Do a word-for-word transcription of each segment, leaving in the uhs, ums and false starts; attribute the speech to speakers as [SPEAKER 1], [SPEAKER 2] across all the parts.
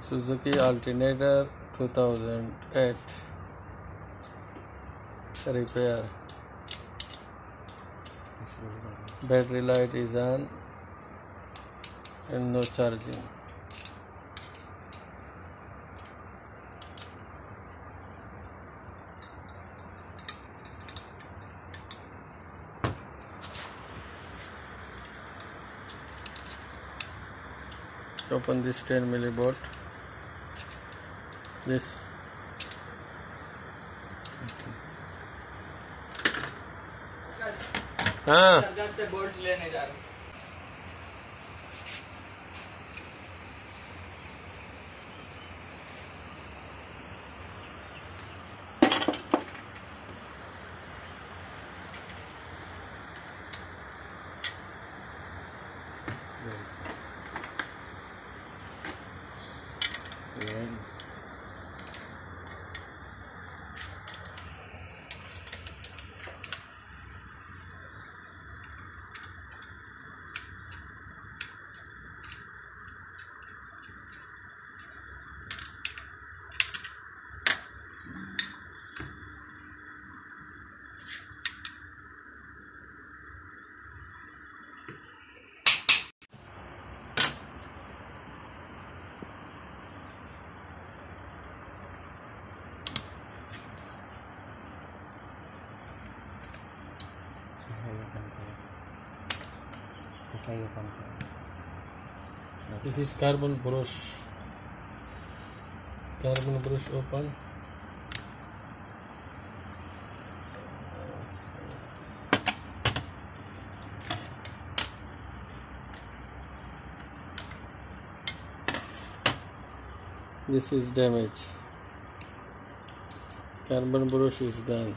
[SPEAKER 1] Suzuki Alternator two thousand eight repair. Battery light is on and no charging. Open this ten millivolt. This हाँ
[SPEAKER 2] से bolt लेने जा रहे हैं।
[SPEAKER 1] This is carbon brush. Carbon brush open. This is damage. Carbon brush is gone.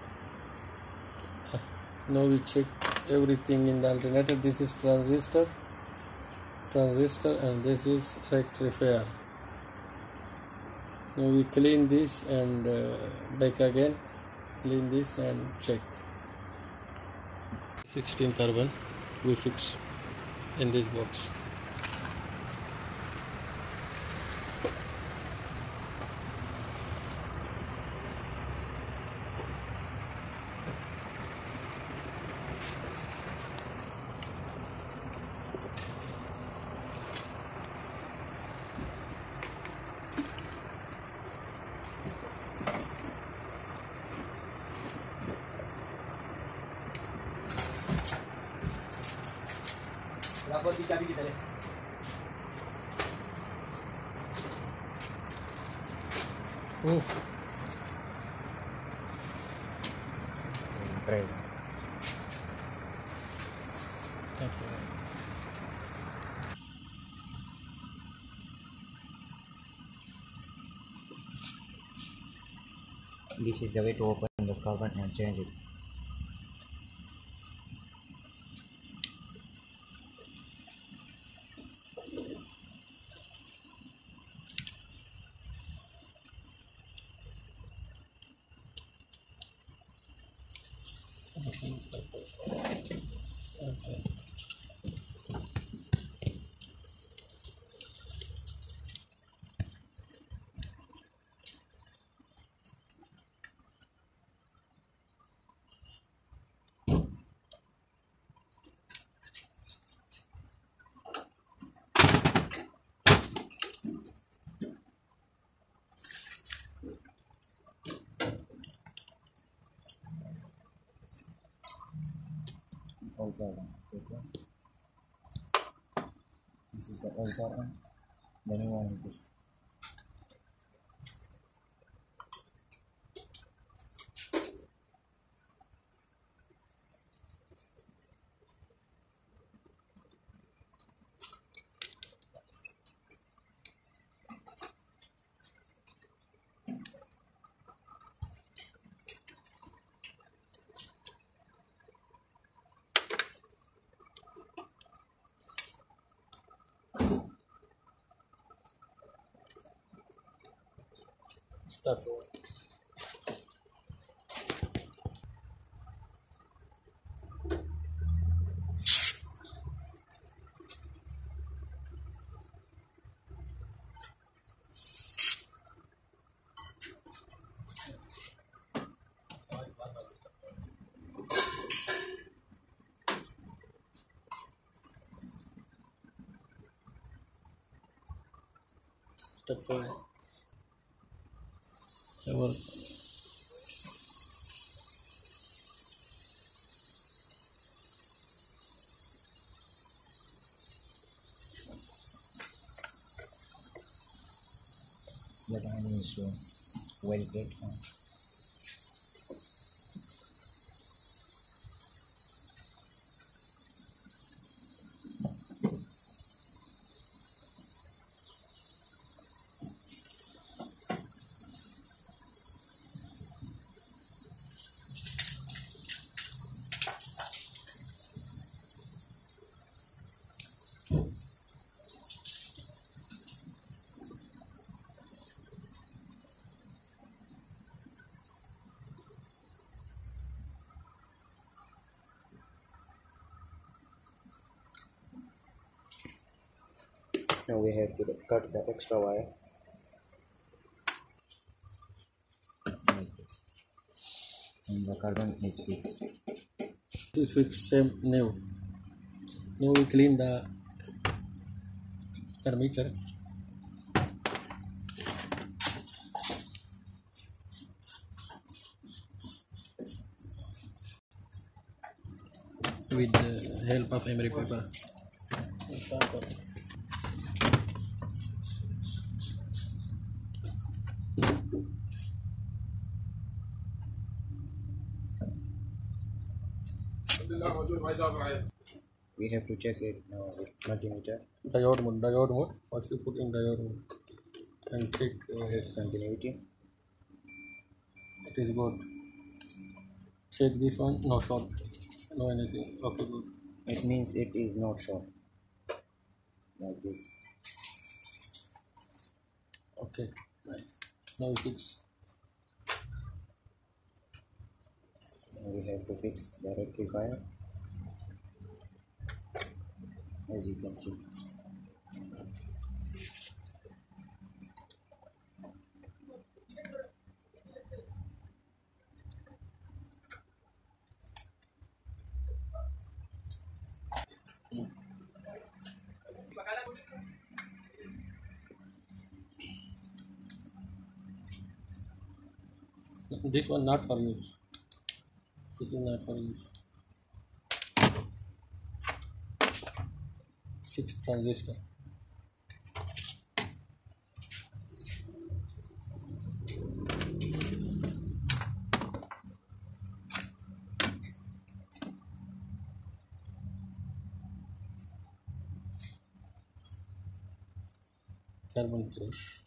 [SPEAKER 1] Now we check everything in the alternator. This is transistor, transistor, and this is rectifier. Now we clean this and uh, back again. Clean this and check. sixteen carbon we fix in this box.
[SPEAKER 2] रापत की चाबी किधर है?
[SPEAKER 1] Oh.
[SPEAKER 3] Drive.
[SPEAKER 1] Okay.
[SPEAKER 3] This is the way to open the carbon and change it.
[SPEAKER 1] Okay.
[SPEAKER 3] Old carbon. Okay. This is the old carbon. The new one is this.
[SPEAKER 1] Stop. step five. Our
[SPEAKER 3] But I mean, so well great. Huh? Now we have to cut the extra wire like this. And the carbon is fixed.
[SPEAKER 1] this fix same new. Now we clean the armature. With the help of emery paper.
[SPEAKER 3] We have to check it now with multimeter.
[SPEAKER 1] Diode mode, diode mode. First you put in diode mode and check uh,
[SPEAKER 3] Its continuity.
[SPEAKER 1] it is good. Check this one, no short, no anything. Okay, good.
[SPEAKER 3] It means it is not short. Like this.
[SPEAKER 1] Okay, nice. Now we fix.
[SPEAKER 3] Now we have to fix the rectifier. As you can see.
[SPEAKER 1] This one not for use. This is not for use. Six transistor. Carbon brush.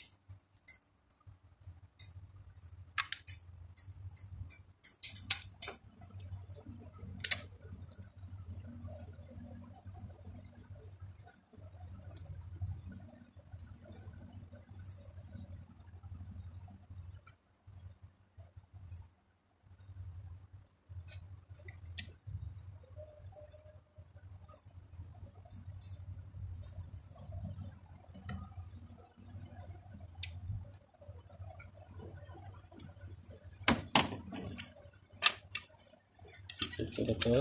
[SPEAKER 1] Check for the color.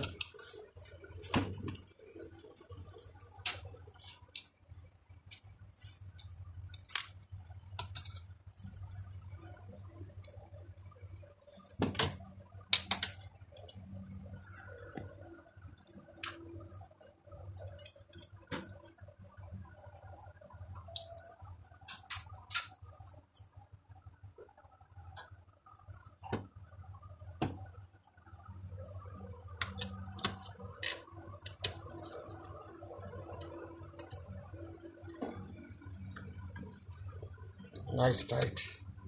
[SPEAKER 1] Nice tight.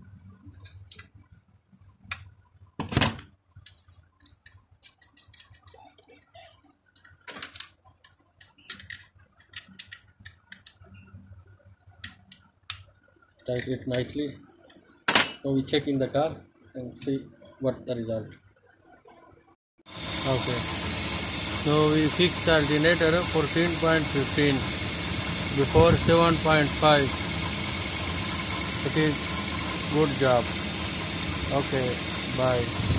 [SPEAKER 1] Tight it nicely. Now we check in the car and see what the result. Okay. Now we fix the alternator fourteen point fifteen before seven point five. It is good job. Okay, bye.